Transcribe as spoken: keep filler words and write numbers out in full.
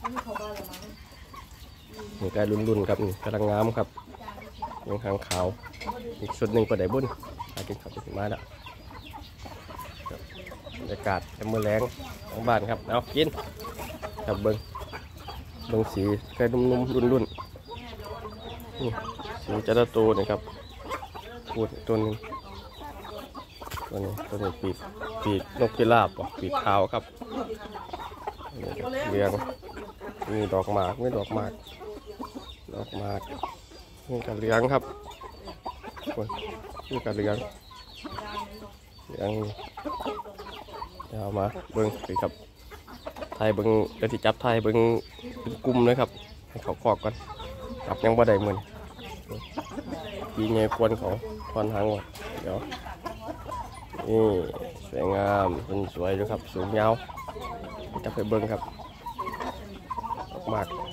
นี่กายรุ่นๆครับนี่กำลังงามครับยังหางขาวอีกชุดหนึ่งก็ได้บุญหากินข้าวกินมาแล้วบรรยากาศมือแรงของบ้านครับเอากินครับเบิ้งเบิ้งสีกายนุ่มๆรุ่นๆนี่สีจัตโตนี่ครับพูดตัวนึงตัวนี้ตัวนี้ปีกปีกนกพิราบป่ะปีกขาวครับเรียงมีดอกหมากไม่ดอกหมากดอกหมากนี่กระเลี้ยงครับนี่กระเลี้ยงเลี้ยงเอามาเบิ้งสิครับไทยเบิ้งเดี๋ยวที่จับไทยเบิ้งเป็นกลุ่มเลยครับให้เขาคอกก่อนจับยังบ่ได้เหมือนปีเงี้ยควนเขาควนหางว่ะเดี๋ยวนี่สวยงามเป็นสวยด้วยครับสูงยาวจับไปเบิ้งครับมาก